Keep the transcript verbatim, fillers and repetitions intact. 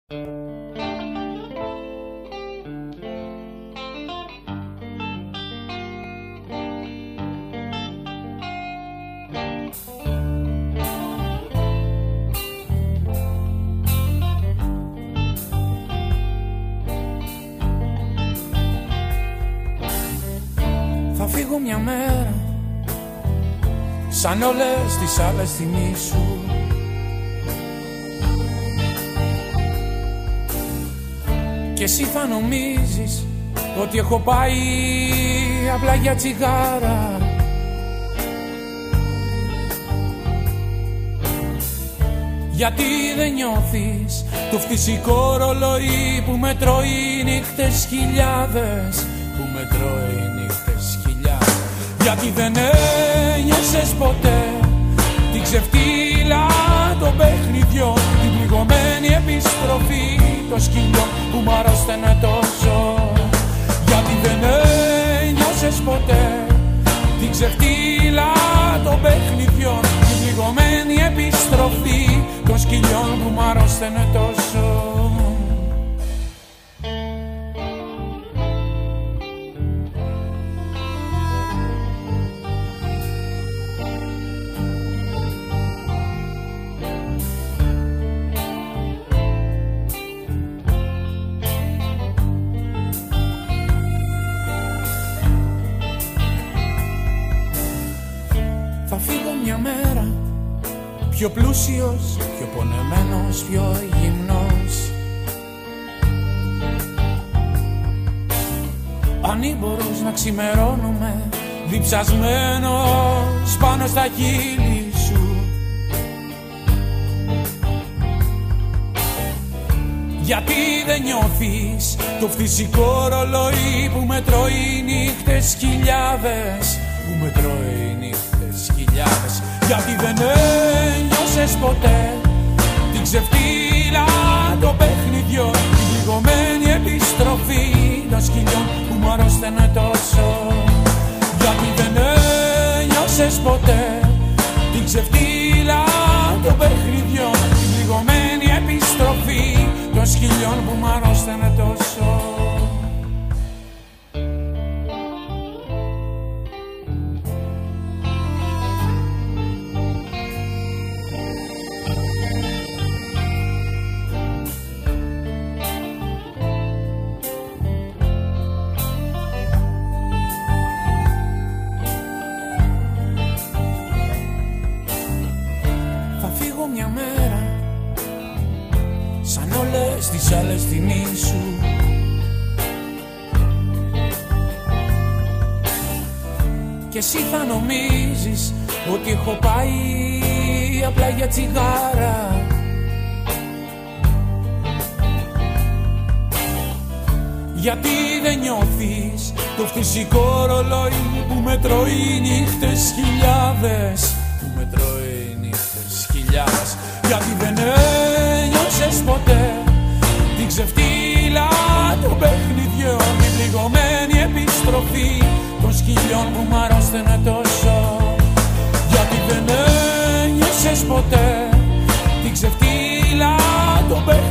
Θα φύγω μια μέρα σαν όλες τις άλλες στη νήσου. Και εσύ θα νομίζεις ότι έχω πάει απλά για τσιγάρα. Γιατί δεν νιώθεις το φυσικό ρολόι που μετρώει νύχτες χιλιάδες, που μετρώει νύχτες χιλιάδες. Γιατί δεν ένιωσες ποτέ την ξεφτύλα των παιχνιδιών, την πληγωμένη επιστροφή των σκυλιών που μ' αρρώσταινε τόσο. Γιατί δεν ένιωσες ποτέ την ξεφτύλα των παιχνιδιών, την πληγωμένη επιστροφή των σκυλιών που μ' αρρώσταινε τόσο. Θα φύγω μια μέρα πιο πλούσιος, πιο πονεμένος, πιο γυμνός, ανήμπορος να ξημερώνομαι, διψασμένος πάνω στα χείλη σου. Γιατί δεν νιώθεις το φυσικό ρολόι που μετρώει νύχτες χιλιάδες, που μετρώει νύχτες χιλιάδες. Γιατί δεν ένιωσες ποτέ την ξεφτύλα των παιχνιδιών, την πληγωμένη επιστροφή των σκυλιών που μ' αρρώσταινε τόσο. Γιατί δεν ένιωσες ποτέ την ξεφτύλα των παιχνιδιών, την πληγωμένη επιστροφή των σκυλιών που μ' αρρώσταινε τόσο. Μια μέρα σαν όλες τις άλλες στη νήσου. Και εσύ θα νομίζεις ότι έχω πάει απλά για τσιγάρα. Γιατί δεν νιώθεις το φυσικό ρολόι που μετρώει νύχτες χιλιάδες, που μετρώει νύχτες χιλιάδες. Γιατί δεν ένιωσες ποτέ την ξεφτύλα των παιχνιδιών, την πληγωμένη επιστροφή των σκυλιών που μ' αρρώσταινε τόσο. Γιατί δεν ένιωσες ποτέ την ξεφτύλα των παιχνιδιών,